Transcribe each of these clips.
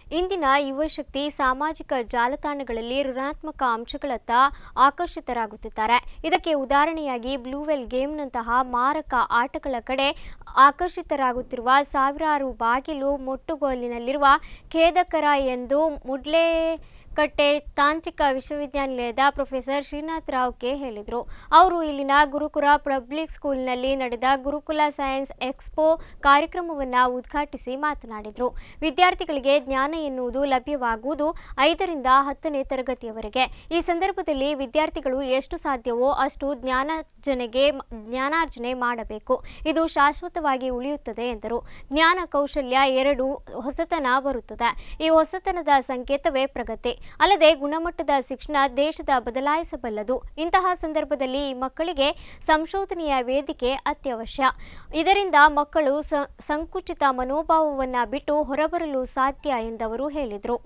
ಇಂದಿನ ಯುವಶಕ್ತಿ ಸಾಮಾಜಿಕ ಜಾಲತಾಣಗಳಲ್ಲಿ ಋಣಾತ್ಮಕ ಅಂಶಗಳತ್ತ ಆಕರ್ಷಿತರಾಗುತ್ತಿದ್ದಾರೆ. ಇದಕ್ಕೆ ಉದಾಹರಣೆಯಾಗಿ ಬ್ಲೂ ವೇಲ್ ಗೇಮ್ನಂತಹ ಮಾರಕ ಆಟಗಳ ಕಡೆ ಆಕರ್ಷಿತರಾಗುತ್ತಿರುವ ಸಾವಿರಾರು ಬಾಗಿಲು ಮುಟ್ಟುಗೋಲಿನಲ್ಲಿರುವ ಖೇದಕರ ಎಂದು ಮುಡ್ಲೇಕಟ್ಟೆ ತಾಂತ್ರಿಕ ವಿಶ್ವವಿದ್ಯಾನಿಲಯದ ಪ್ರೊಫೆಸರ್ ಶ್ರೀನಾಥ್ ರಾವ್ ಕೆ ಹೇಳಿದರು. ಅವರು ಇಲ್ಲಿನ ಗುರುಕುಲ ಪಬ್ಲಿಕ್ ಸ್ಕೂಲ್ನಲ್ಲಿ ನಡೆದ ಗುರುಕುಲ ಸೈನ್ಸ್ ಎಕ್ಸ್ಪೋ ಕಾರ್ಯಕ್ರಮವನ್ನು ಉದ್ಘಾಟಿಸಿ ಮಾತನಾಡಿದರು. ವಿದ್ಯಾರ್ಥಿಗಳಿಗೆ ಜ್ಞಾನ ಎನ್ನುವುದು ಲಭ್ಯವಾಗುವುದು 5ರಿಂದ 10ನೇ ತರಗತಿಯವರೆಗೆ. ಈ ಸಂದರ್ಭದಲ್ಲಿ ವಿದ್ಯಾರ್ಥಿಗಳು ಎಷ್ಟು ಸಾಧ್ಯವೋ ಅಷ್ಟು ಜ್ಞಾನಾರ್ಜನೆ ಮಾಡಬೇಕು. ಇದು ಶಾಶ್ವತವಾಗಿ ಉಳಿಯುತ್ತದೆ ಎಂದರು. ಜ್ಞಾನ ಕೌಶಲ್ಯ ಎರಡೂ ಹೊಸತನ ಬರುತ್ತದೆ. ಈ ಹೊಸತನದ ಸಂಕೇತವೇ ಪ್ರಗತಿ. ಅಲ್ಲದೆ ಗುಣಮಟ್ಟದ ಶಿಕ್ಷಣ ದೇಶದ ಬದಲಾಯಿಸಬಲ್ಲದು. ಇಂತಹ ಸಂದರ್ಭದಲ್ಲಿ ಈ ಮಕ್ಕಳಿಗೆ ಸಂಶೋಧನೆಯ ವೇದಿಕೆ ಅತ್ಯವಶ್ಯ. ಇದರಿಂದ ಮಕ್ಕಳು ಸಂಕುಚಿತ ಮನೋಭಾವವನ್ನು ಬಿಟ್ಟು ಹೊರಬರಲು ಸಾಧ್ಯ ಎಂದವರು ಹೇಳಿದರು.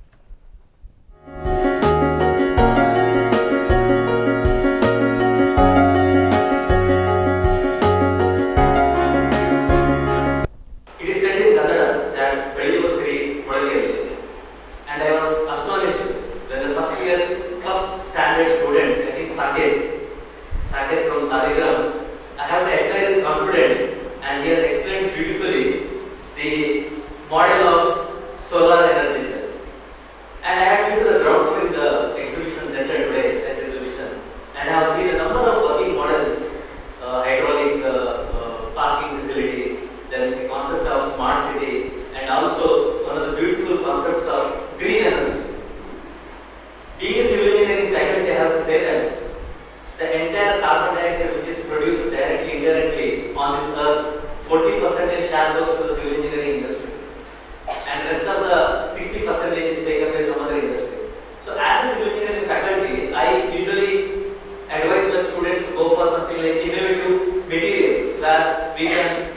Model of solar energy cell, and I have been to the ground floor in the exhibition center today, science exhibition, and I have seen a number of working models, hydraulic parking facility, then the concept of smart city, and also one of the beautiful concepts of green energy. Being a civil engineering faculty, I have to say that the entire carbon dioxide which is produced directly, indirectly on this earth, 40% share goes to the civil engineering industry. And rest of the 60% is taken by some other industry. So as a civil engineering faculty, I usually advise my students to go for something like innovative materials where we can